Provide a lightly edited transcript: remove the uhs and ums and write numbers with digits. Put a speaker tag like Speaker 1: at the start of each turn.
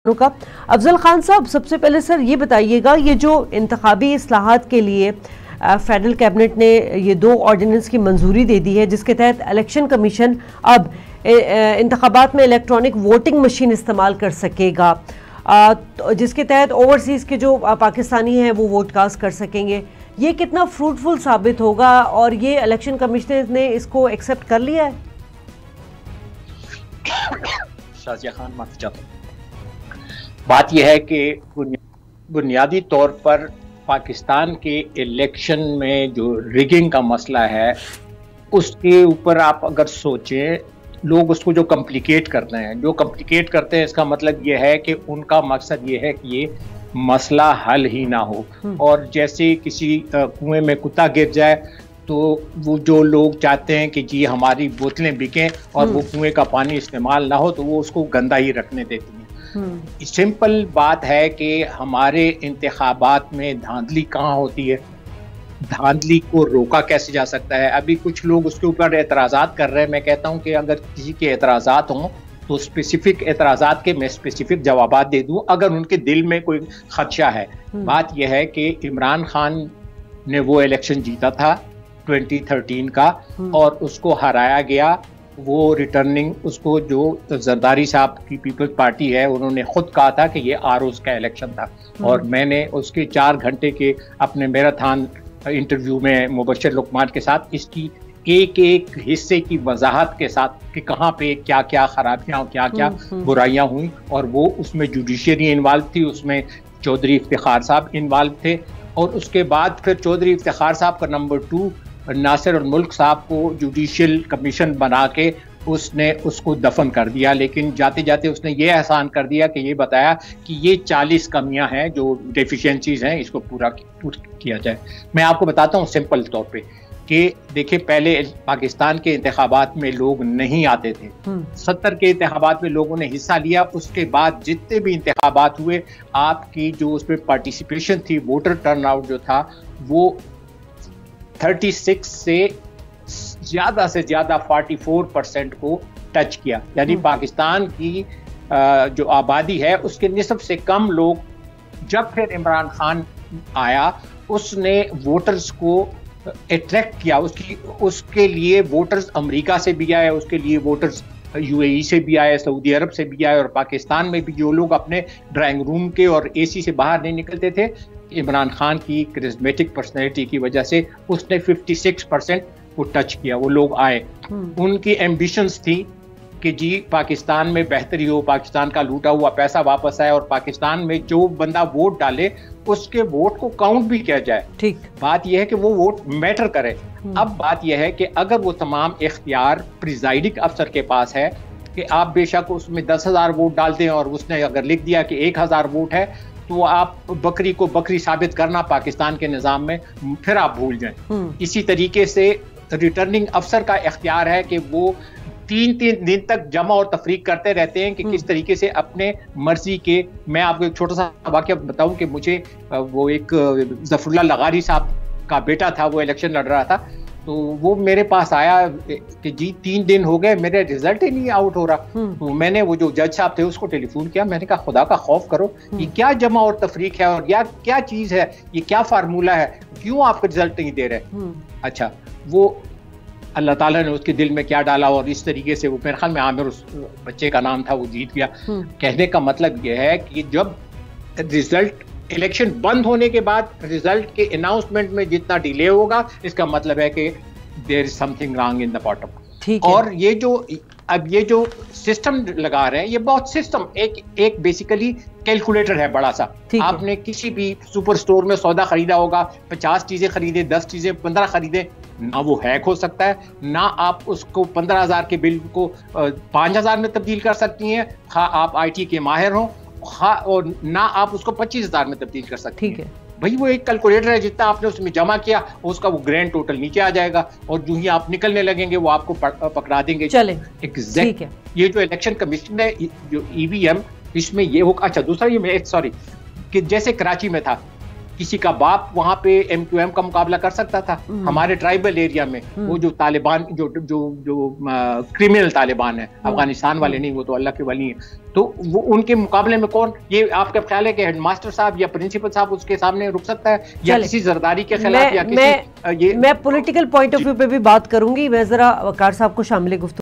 Speaker 1: کا افضل خان صاحب، سب سے پہلے سر یہ بتائیے گا، یہ جو انتخابی اصلاحات کے لیے فیڈرل کیبنٹ نے یہ 2 آرڈیننس کی منظوری دے دی ہے، جس کے تحت الیکشن کمیشن اب انتخابات میں الیکٹرانک ووٹنگ مشین استعمال کر سکے گا، جس کے تحت اوورسیز کے جو پاکستانی ہیں وہ ووٹ کاسٹ کر سکیں گے، یہ کتنا فروٹفل ثابت ہوگا اور یہ الیکشن کمیشنر نے اس کو ایکسیپٹ کر لیا ہے؟
Speaker 2: شازیہ خان معافی چاہتا ہوں۔ بات یہ ہے کہ بنیادی طور پر پاکستان کے الیکشن میں جو ریگنگ کا مسئلہ ہے اس کے اوپر آپ اگر سوچیں، لوگ اس کو جو کمپلیکیٹ کرتے ہیں اس کا مطلب یہ ہے کہ ان کا مقصد یہ ہے کہ یہ مسئلہ حل ہی نہ ہو، اور جیسے کسی کنویں میں کتا گر جائے تو وہ جو لوگ چاہتے ہیں کہ جی ہماری بوتلیں بکیں اور وہ کنویں کا پانی استعمال نہ ہو تو وہ اس کو گندا ہی رکھنے دیتی ہیں۔ سمپل بات ہے کہ ہمارے انتخابات میں دھاندلی کہاں ہوتی ہے، دھاندلی کو روکا کیسے جا سکتا ہے؟ ابھی کچھ لوگ اس کے اوپر اعتراضات کر رہے ہیں، میں کہتا ہوں کہ اگر کسی کے اعتراضات ہوں تو اسپیسیفک اعتراضات کے میں اسپیسیفک جوابات دے دوں اگر ان کے دل میں کوئی خدشہ ہے۔ بات یہ ہے کہ عمران خان نے وہ الیکشن جیتا تھا 2013 کا اور اس کو ہرایا گیا، وہ ریٹرننگ اس کو جو زرداری صاحب کی پیپلز پارٹی ہے انہوں نے خود کہا تھا کہ یہ آروز کا الیکشن تھا، اور میں نے اس کے 4 گھنٹے کے اپنے میراتھن انٹرویو میں مبشر لقمان کے ساتھ اس کی ایک حصے کی وضاحت کے ساتھ کہ کہاں پہ کیا کیا خرابیاں کیا کیا برائیاں ہوئیں، اور وہ اس میں جوڈیشری انوالو تھی، اس میں چودھری افتخار صاحب انوالو تھے، اور اس کے بعد پھر چودھری افتخار صاحب کا نمبر 2 ناصر الملک صاحب کو جوڈیشل کمیشن بنا کے اس نے اس کو دفن کر دیا، لیکن جاتے جاتے اس نے یہ احسان کر دیا کہ یہ بتایا کہ یہ 40 کمیاں ہیں جو ڈیفیشنسیز ہیں، اس کو پورا کیا جائے۔ میں آپ کو بتاتا ہوں سمپل طور پہ کہ دیکھیں پہلے پاکستان کے انتخابات میں لوگ نہیں آتے تھے، 70 کے انتخابات میں لوگوں نے حصہ لیا، اس کے بعد جتنے بھی انتخابات ہوئے آپ کی جو اس میں پارٹیسپیشن تھی، ووٹر ٹرن آؤٹ جو تھا وہ 36 سے زیادہ 44% کو ٹچ کیا، یعنی پاکستان کی جو آبادی ہے اس کے نصف سے کم لوگ، جب پھر عمران خان آیا اس نے ووٹرز کو اٹریکٹ کیا، اس کے لیے ووٹرز امریکہ سے بھی آئے، اس کے لیے ووٹرز UAE سے بھی آئے، سعودی عرب سے بھی آئے، اور پاکستان میں بھی جو لوگ اپنے ڈرائنگ روم کے اور AC سے باہر نہیں نکلتے تھے، عمران خان کی کرزمیٹک پرسنالٹی کی وجہ سے اس نے 56% کو ٹچ کیا، وہ لوگ آئے۔ ان کی ایمبیشنز تھی کہ جی پاکستان میں بہتری ہو، پاکستان کا لوٹا ہوا پیسہ واپس آئے، اور پاکستان میں جو بندہ ووٹ ڈالے اس کے ووٹ کو کاؤنٹ بھی کیا جائے۔ ٹھیک، بات یہ ہے کہ وہ ووٹ میٹر کرے۔ اب بات یہ ہے کہ اگر وہ تمام اختیار پریزائڈنگ افسر کے پاس ہے کہ آپ بے شک اس میں 10,000 ووٹ ڈال دیں، اور اس نے اگر لکھ دیا کہ 1,000 ووٹ ہے تو آپ بکری کو بکری ثابت کرنا پاکستان کے نظام میں پھر آپ بھول جائیں۔ اسی طریقے سے ریٹرننگ افسر کا اختیار ہے کہ وہ 3 دن تک جمع اور تفریق کرتے رہتے ہیں کہ کس طریقے سے اپنے مرضی کے۔ میں آپ کو ایک چھوٹا سا واقعہ بتاؤں کہ مجھے وہ ایک ظفر اللہ لغاری صاحب کا بیٹا تھا، وہ الیکشن لڑ رہا تھا، تو وہ میرے پاس آیا کہ جی 3 دن ہو گئے میرے رزلٹ ہی نہیں آؤٹ ہو رہا۔ تو میں نے وہ جو جج صاحب تھے اس کو ٹیلی فون کیا، میں نے کہا خدا کا خوف کرو، یہ کیا جمع اور تفریق ہے، اور کیا چیز ہے، یہ کیا فارمولہ ہے، کیوں آپ کا رزلٹ نہیں دے رہے؟ اچھا، وہ اللہ تعالیٰ نے اس کے دل میں کیا ڈالا، اور اس طریقے سے وہ میرے خیال میں عامر اس بچے کا نام تھا، وہ جیت گیا۔ کہنے کا مطلب یہ ہے کہ جب رزلٹ الیکشن بند ہونے کے بعد رزلٹ کے اناؤنسمنٹ میں جتنا ڈیلے ہوگا، اس کا مطلب ہے کہ there is something wrong in the bottom. اور یہ جو سسٹم لگا رہے ہیں، یہ بہت سسٹم ایک بیسیکلی کیلکولیٹر ہے بڑا سا۔ آپ نے کسی بھی سپر سٹور میں سودا خریدا ہوگا، 50 چیزیں خریدیں، 10 چیزیں 15 خریدیں، نہ وہ ہیک ہو سکتا ہے، نہ آپ اس کو 15,000 کے بل کو 5,000 میں تبدیل کر سکتی ہیں، خواہ آپ IT کے ماہر ہوں، اور نہ آپ اس کو 25,000 میں تبدیل کر سکتی ہیں۔ بھائی وہ ایک کیلکولیٹر ہے، جتنا آپ نے اس میں جمع کیا اس کا وہ گرینڈ ٹوٹل نیچے آ جائے گا، اور جو ہی آپ نکلنے لگیں گے وہ آپ کو پکڑا دیں گے۔ ایگزیکٹ یہ جو الیکشن کمیشن ہے، جو EVM، اس میں یہ ہوگا۔ اچھا دوسرا یہ کہ جیسے کراچی میں تھا کسی کا باپ وہاں پہ ایم کیو ایم کا مقابلہ کر سکتا تھا؟ ہمارے ٹرائبل ایریا میں وہ جو طالبان جو کرمنل طالبان ہیں، افغانستان والے نہیں، وہ تو اللہ کے ولی ہیں، تو وہ ان کے مقابلے میں کون؟ یہ آپ کا خیال ہے کہ ہیڈ ماسٹر صاحب یا پرنسپل صاحب اس کے سامنے رک سکتا ہے، یا کسی زرداری کے خلاف، یا کسی
Speaker 1: میں پولیٹیکل پوائنٹ آف ویو پہ بھی بات کروں گی، میں ذرا وقار صاحب کو شامل گفتگو